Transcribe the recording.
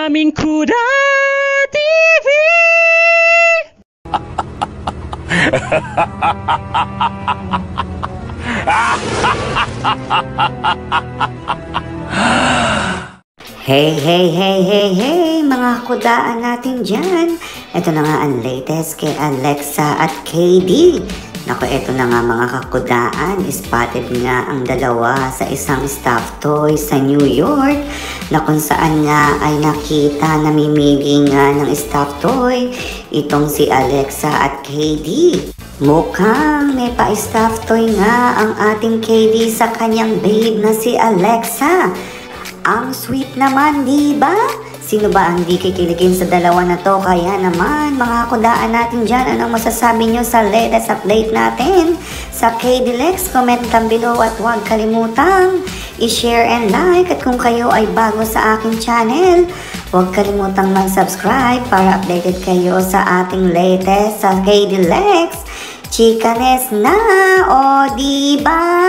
aming Kuda TV! Hey, hey, hey, hey, hey, mga kudaan natin dyan. Ito na nga ang latest kay Alexa at KD. Naku, ito na nga mga kakudaan. Spotted nga ang dalawa sa isang stuffed toy sa New York na kung saan nga ay nakita namimili nga ng stuffed toy itong si Alexa at KD. Mukhang may pa-stuffed toy nga ang ating KD sa kanyang babe na si Alexa. Ang sweet naman, di ba? Sino ba ang di kikiligin sa dalawa na to? Kaya naman, mga kudaan natin dyan, anong masasabi nyo sa latest update natin? Sa KD Lex, comment down below at huwag kalimutang i-share and like. At kung kayo ay bago sa aking channel, huwag kalimutang mag-subscribe para updated kayo sa ating latest sa KD Lex. Chikanes na, o diba?